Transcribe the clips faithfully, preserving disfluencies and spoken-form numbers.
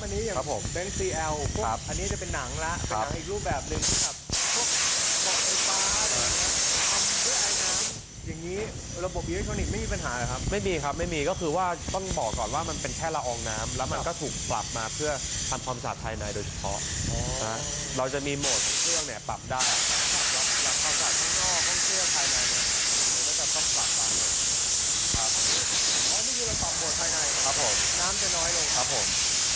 อันนี้อย่างเบนซ์ ซี แอล พวกอันนี้จะเป็นหนังละเป็นหนังอีกรูปแบบหนึ่งที่แบบพวกเบาะไฟฟ้าอะไรเงี้ยทำด้วยไอ้น้ำอย่างนี้ระบบอิเล็กทรอนิกส์ไม่มีปัญหาเหรอครับไม่มีครับไม่มีก็คือว่าต้องบอกก่อนว่ามันเป็นแค่ละอองน้ำแล้วมันก็ถูกปรับมาเพื่อทำความสะอาดภายในโดยเฉพาะนะเราจะมีโหมดของเครื่องเนี่ยปรับได้รับความสะอาดข้างนอกห้องเครื่องภายในเนี่ยมันก็จะต้องปรับตามเลยครับอ๋อนี่คือเราปรับโหมดภายในครับผมน้ำจะน้อยลงครับผม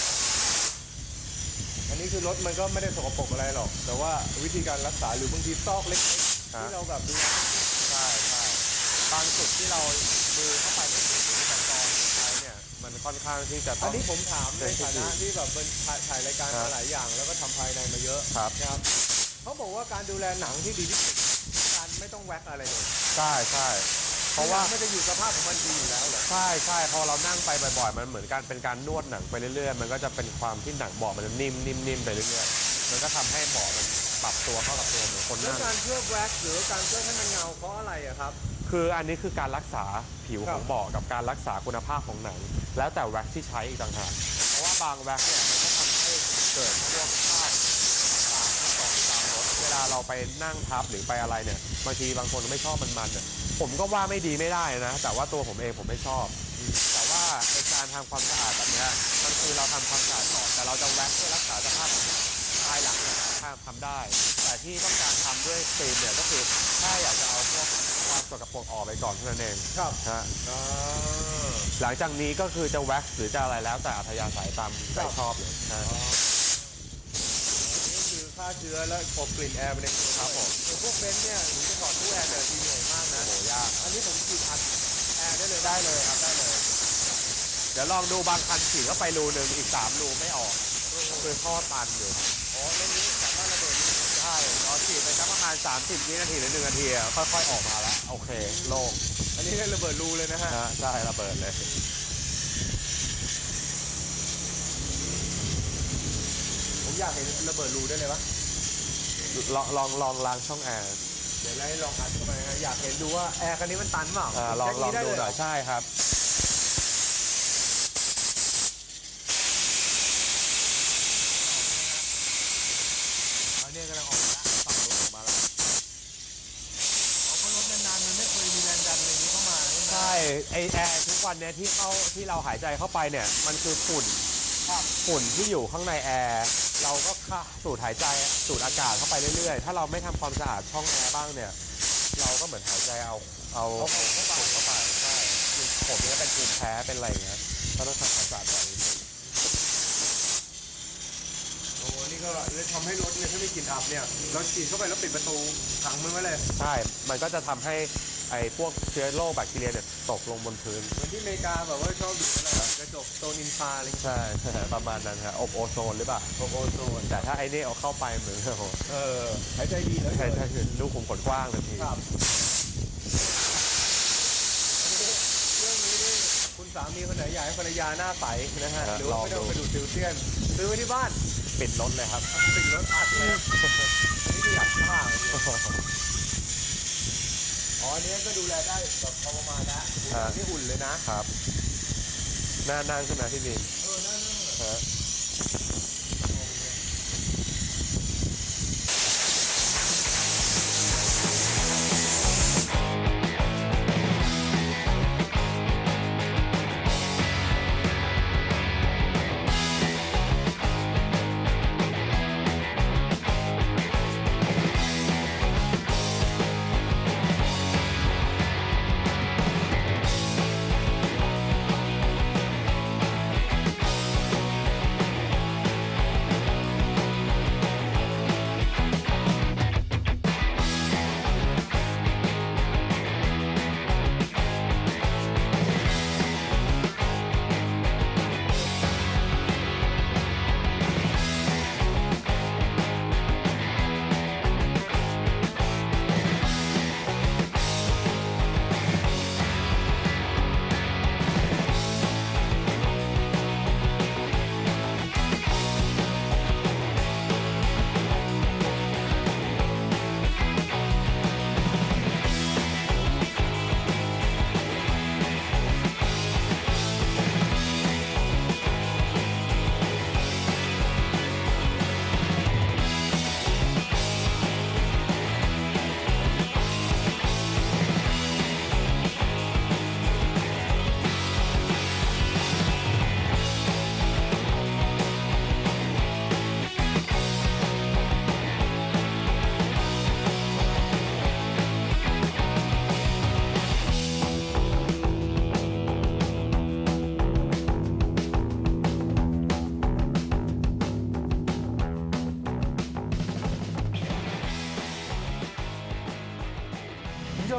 อันนี้คือรถมันก็ไม่ได้สกปรกอะไรหรอกแต่ว่าวิธีการรักษาหรือบางทีซอกเล็กๆที่เราแบบดูแลใช่ใช่บางจุดที่เราดูเข้าไปไม่ถึงอุปกรณ์ที่ใช้เนี่ยมันค่อนข้างที่จะต้องอันนี้ผมถามในฐานะที่แบบเป็นถ่ายรายการมาหลายอย่างแล้วก็ทำภายในมาเยอะครับนะครับเขาบอกว่าการดูแลหนังที่ดีที่สุดการไม่ต้องแว็กอะไรเลยใช่ใช่เพราะว่าไม่ได้อยู่สภาพของมันดีอยู่แล้วเหรอใช่ใช่พอเรานั่งไปบ่อยๆมันเหมือนการเป็นการนวดหนังไปเรื่อยๆมันก็จะเป็นความที่หนังเบาะมันนิ่มนิ่มนิ่มไปเรื่อยๆมันก็ทำให้เบาะมันปรับตัวเข้ากับตัวเหมือนคนนั่งการเคลือบแว็กหรือการเคลือบให้มันเงาเพราะอะไรอะครับคืออันนี้คือการรักษาผิวของเบาะกับการรักษาคุณภาพของหนังแล้วแต่แว็กที่ใช้อีกต่างหากเพราะว่าบางแว็กเนี่ยมันก็ทำให้เกิดพวกคราบต่างๆที่กองตามรถเวลาเราไปนั่งทับหรือไปอะไรเนี่ยบางทีบางคนไม่ชอบมันมันผมก็ว่าไม่ดีไม่ได้นะแต่ว่าตัวผมเองผมไม่ชอบแต่ว่าในการทำความสะอาดแบบนี้มันคือเราทำความสะอาดก่อนแต่เราจะแว็กเพื่อรักษาสภาพภายหลังทำได้แต่ที่ต้องการทำด้วยฟิล์มเนี่ยก็คือถ้าอยากจะเอาพวกความสกปรกออกไปก่อนเท่านั้นเองครับฮะหลังจากนี้ก็คือจะแว็กหรือจะอะไรแล้วแต่อัธยาศัยตามใจชอบเลยนะนี่คือฆ่าเชื้อและอบกลิ่นแอร์ไปในตัวครับผมพวกเบนซ์เนี่ยถึงจะถอดตู้แอร์เดินทีเหนื่อยมากนะโหยากอันนี้ผมฉีดอัดแอร์ได้เลยได้เลยครับได้เลยเดี๋ยวลองดูบางคันฉีดเข้าไปรูหนึ่งอีกสามรูไม่ออกคือท่อตันอยู่อ๋อเรื่องนี้สามารถระเบิดใช่เราฉีดไปสักประมาณสามสิบวินาทีหรือหนึ่งนาทีค่อยๆออกมาแล้วโอเคโล่งอันนี้ระเบิดรูเลยนะฮะใช่ระเบิดเลยผมอยากเห็นระเบิดรูได้เลยปะลองลองลองล้างช่องแอร์เดี๋ยวไล่ลองอัดเข้าไปนะอยากเห็นดูว่าแอร์คันนี้มันตันเปล่าลองลองดูหน่อยใช่ครับอันนี้กำลังออกแล้วฝั่งรถออกมาแล้วเพราะรถนานๆมันไม่เคยมีแรงดันอะไรนี้เข้ามาใช่ไอแอร์ทุกวันเนี้ยที่เข้าที่เราหายใจเข้าไปเนี่ยมันคือฝุ่นฝุ่นที่อยู่ข้างในแอร์เราก็สูดหายใจสูดอากาศเข้าไปเรื่อยๆถ้าเราไม่ทำความสะอาดช่องแอร์บ้างเนี่ยเราก็เหมือนหายใจเอาเอาฝุ่นเข้าไปใช่ผมเนี่ยเป็นภูมิแพ้เป็นอะไรเงี้ยก็ต้องทำความสะอาดแบบนี้โอ้นี่ก็เลยทำให้รถเนี่ยถ้ามีกลิ่นอับเนี่ยเราฉีดเข้าไปแล้วปิดประตูขังมันไว้เลยใช่มันก็จะทำให้ไอ้พวกเชื้อโรคแบคทีเรียเนี่ยตกลงบนพื้นเหมือนที่อเมริกาแบบว่าชอบดูอะไรกระจกโซนอินฟราอะไรใช่ประมาณนั้นครับอบโอโซนหรือเปล่าอบโอโซนแต่ถ้าไอ้นี่เอาเข้าไปเหมือนโอ้เออหายใจดีแล้วใช่ใช่ลูกขุมขนกว้างเลยทีครับเรื่องนี้นี่คุณสามีคนไหนอยากให้ภรรยาหน้าใสนะฮะหรือว่าไม่ต้องไปดูดซิลเซียนซื้อไว้ที่บ้านปิดรถเลยครับปิดรถอัดเลยอันนี้คืออยากฆ่าอ๋ออันนี้ก็ดูแลได้แบบพอประมาณนะที่หุ่นเลยนะครับน่านั่งใช่ไหมพี่บินเออนั่งฮะ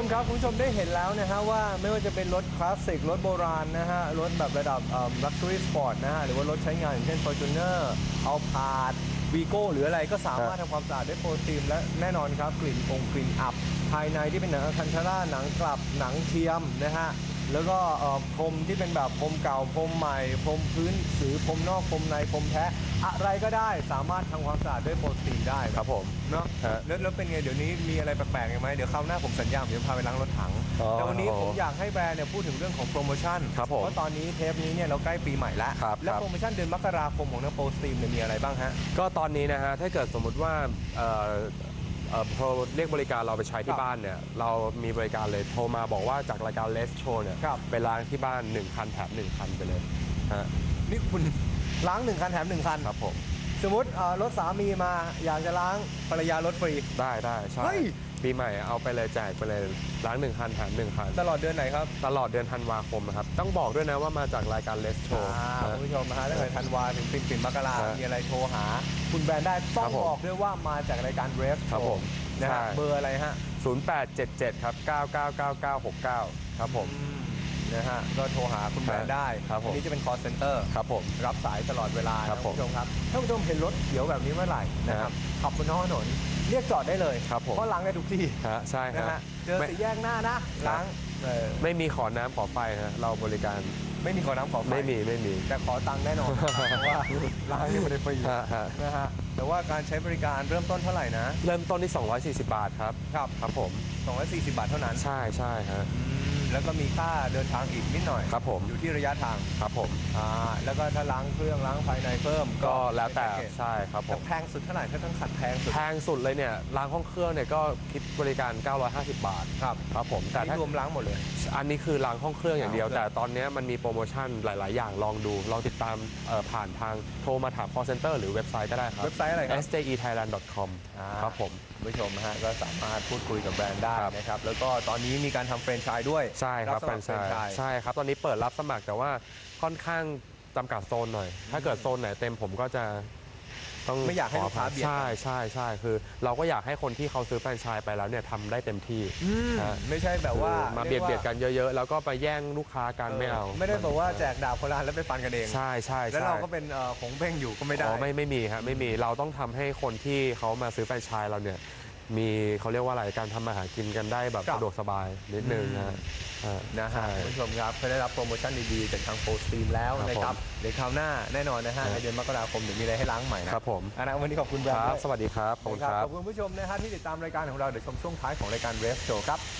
ครับคุณผู้ชมได้เห็นแล้วนะฮะว่าไม่ว่าจะเป็นรถคลาสสิกรถโบราณนะฮะรถแบบระดับ Luxury Sport นะฮะหรือว่ารถใช้งานอย่างเช่น Fortuner Alphard Vigo หรืออะไรก็สามารถทำความสะอาดด้วยโปรตีมและแน่นอนครับกลิ่นองกลิ่นอับภายในที่เป็นหนังอะคันธาราหนังกลับหนังเทียมนะฮะแล้วก็พรมที่เป็นแบบพรมเก่าพรมใหม่พรมพื้นหรือพรมนอกพรมในพรมแท้อะไรก็ได้สามารถทำความสะอาดด้วยโปรตีนได้ครับผมเนาะแล้วแล้วเป็นไงเดี๋ยวนี้มีอะไรแปลกๆไหมเดี๋ยวคราวหน้าผมสัญญาผมจะพาไปล้างรถถังแต่วันนี้ผมอยากให้แบรนด์เนี่ยพูดถึงเรื่องของโปรโมชั่นเพราะตอนนี้เทปนี้เนี่ยเราใกล้ปีใหม่แล้วแล้วโปรโมชั่นเดือนมกราคมของทางโปรตีนเนี่ยมีอะไรบ้างฮะก็ตอนนี้นะฮะถ้าเกิดสมมุติว่าพอเรียกบริการเราไปใช้ที่บ้านเนี่ยเรามีบริการเลยโทรมาบอกว่าจากรายการ Let's Show เนี่ยไปล้างที่บ้านหนึ่งคันแถมหนึ่งคันไปเลยฮะนี่คุณล้างหนึ่งคันแถมหนึ่งคันครับผมสมมติรถสามีมาอยากจะล้างภรรยารถฟรีได้ได้ใช่ปีใหม่เอาไปเลยแจกไปเลยล้างหนึ่งคันแถมหนึ่งคันตลอดเดือนไหนครับตลอดเดือนธันวาคมนะครับต้องบอกด้วยนะว่ามาจากรายการ Let's Show คุณผู้ชมนะฮะถ้าเกิดธันวาถึงปิ่นปิ่นมกรามีอะไรโทรหาคุณแบรนด์ได้ต้องบอกด้วยว่ามาจากรายการ Let's Show นะฮะเบอร์อะไรฮะศูนย์ แปด เจ็ด เจ็ดครับเก้า เก้า เก้า เก้า หก เก้าครับผมนะฮะก็โทรหาคุณแบรนด์ได้อันนี้จะเป็น call center ครับผมรับสายตลอดเวลาครับคุณผู้ชมครับถ้าคุณผู้ชมเห็นรถเขียวแบบนี้เมื่อไหร่นะครับขับบนท้องถนนเรียกจอดได้เลยเพราะล้างได้ทุกที่ใช่นะฮะเจอสี่แยกหน้านะล้างไม่มีขอน้ำขอไฟนะเราบริการไม่มีขอน้ำขอไฟไม่มีไม่มีแต่ขอตังค์แน่นอนเพราะว่าล้างนี่ไม่ได้ฟรีนะฮะแต่ว่าการใช้บริการเริ่มต้นเท่าไหร่นะเริ่มต้นที่สองร้อยสี่สิบบาทครับครับครับผมสองร้อยสี่สิบบาทเท่านั้นใช่ใช่ฮะแล้วก็มีค่าเดินทางอีกนิดหน่อยครับผมอยู่ที่ระยะทางครับผมอ่าแล้วก็ถ้าล้างเครื่องล้างภายในเพิ่มก็แล้วแต่ใช่ครับผมแพงสุดเท่าไหร่ถ้าต้องขัดแพงสุดแพงสุดเลยเนี่ยล้างห้องเครื่องเนี่ยก็คิดบริการเก้าร้อยห้าสิบบาทครับครับผมแต่ถ้ารวมล้างหมดเลยอันนี้คือล้างห้องเครื่องอย่างเดียวแต่ตอนนี้มันมีโปรโมชั่นหลายๆอย่างลองดูลองติดตามผ่านทางโทรมาถาม call center หรือเว็บไซต์ก็ได้ครับเว็บไซต์อะไรครับเอส เจ อี ไทยแลนด์ ดอท คอม ครับผมผู้ชมฮะก็สามารถพูดคุยกับแบรนด์ได้นะครับแล้วก็ตอนนี้มีการทำแฟรนไชส์ด้วยใช่ครับแฟรนไชส์ใช่ครับตอนนี้เปิดรับสมัครแต่ว่าค่อนข้างจำกัดโซนหน่อยถ้าเกิดโซนไหนเต็มผมก็จะต้องไม่อยากให้ลูกค้าเบียดใช่ใช่ใช่คือเราก็อยากให้คนที่เขาซื้อแฟรนไชส์ไปแล้วเนี่ยทำได้เต็มที่ไม่ใช่แบบว่ามาเบียดเบียดกันเยอะๆแล้วก็ไปแย่งลูกค้ากันไม่เอาไม่ได้บอกว่าแจกดาบคนละแล้วไปฟันกันเองใช่ใช่แล้วเราก็เป็นของเพ่งอยู่ก็ไม่ได้ไม่ไม่มีครับไม่มีเราต้องทำให้คนที่เขามาซื้อแฟรนไชส์เราเนี่ยมีเขาเรียกว่าอะไรการทำมาหากินกันได้แบบสะดวกสบายนิดนึงนะนะฮะคุณผู้ชมครับเพื่อได้รับโปรโมชั่นดีๆจากทางโปรสตรีมแล้วนะครับเดี๋ยวคราวหน้าแน่นอนนะฮะในเดือนมกราคมเดี๋ยวมีอะไรให้ล้างใหม่นะครับผมอันนั้นวันนี้ขอบคุณครับสวัสดีครับขอบคุณครับขอบคุณผู้ชมนะฮะที่ติดตามรายการของเราเดี๋ยวชมช่วงท้ายของรายการเรฟโชว์ครับ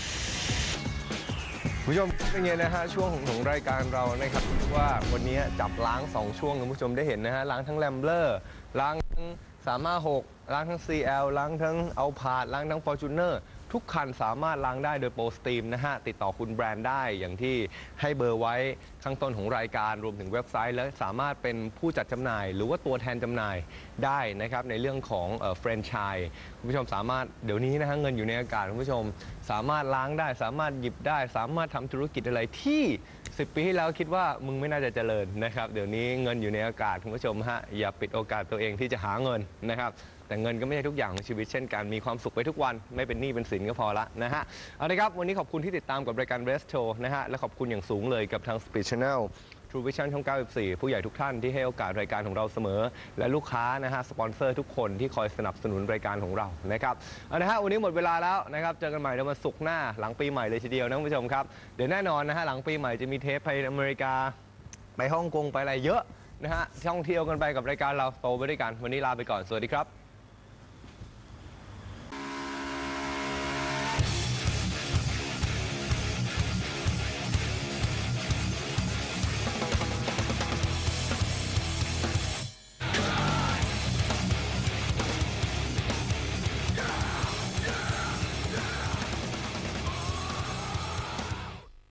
ผู้ชมเป็นไงนะฮะช่วงของรายการเรานะครับว่าวันนี้จับล้างสองช่วงคุณผู้ชมได้เห็นนะฮะล้างทั้งแรมเบอร์ล้างทั้งสามห้าหกล้างทั้ง ซี แอล ล้างทั้งเอาพาดล้างทั้ง Fortuner ทุกคันสามารถล้างได้โดยโปรสตรีมนะฮะติดต่อคุณแบรนด์ได้อย่างที่ให้เบอร์ไว้ข้างต้นของรายการรวมถึงเว็บไซต์และสามารถเป็นผู้จัดจำหน่ายหรือว่าตัวแทนจำหน่ายได้นะครับในเรื่องของแฟรนไชส์คุณผู้ชมสามารถเดี๋ยวนี้นะฮะเงินอยู่ในอากาศคุณผู้ชมสามารถล้างได้สามารถหยิบได้สามารถทำธุรกิจอะไรที่สิบปีที่แล้วคิดว่ามึงไม่น่าจะเจริญนะครับเดี๋ยวนี้เงินอยู่ในอากาศคุณผู้ชมฮะอย่าปิดโอกาสตัวเองที่จะหาเงินนะครับแต่เงินก็ไม่ใช่ทุกอย่างของชีวิตเช่นกันมีความสุขไปทุกวันไม่เป็นหนี้เป็นสินก็พอละนะฮะเอาละครับวันนี้ขอบคุณที่ติดตามกับรายการ Rest Show นะฮะและขอบคุณอย่างสูงเลยกับทาง Speed Channel True Vision ช่องเก้าสิบสี่ผู้ใหญ่ทุกท่านที่ให้โอกาสรายการของเราเสมอและลูกค้านะฮะสปอนเซอร์ทุกคนที่คอยสนับสนุนรายการของเรานะครับเอาละฮะวันนี้หมดเวลาแล้วนะครับเจอกันใหม่ในวันศุกร์หน้าหลังปีใหม่เลยทีเดียวนะคุณผู้ชมครับเดี๋ยวแน่นอนนะฮะหลังปีใหม่จะมีเทปไปอเมริกาไปฮ่องกงไปอะไรเยอะนะฮะท่องเที่ยวกันไปกับรายการเราโตไปด้วยกันวันนี้ลาไปก่อนสวัสดีครับ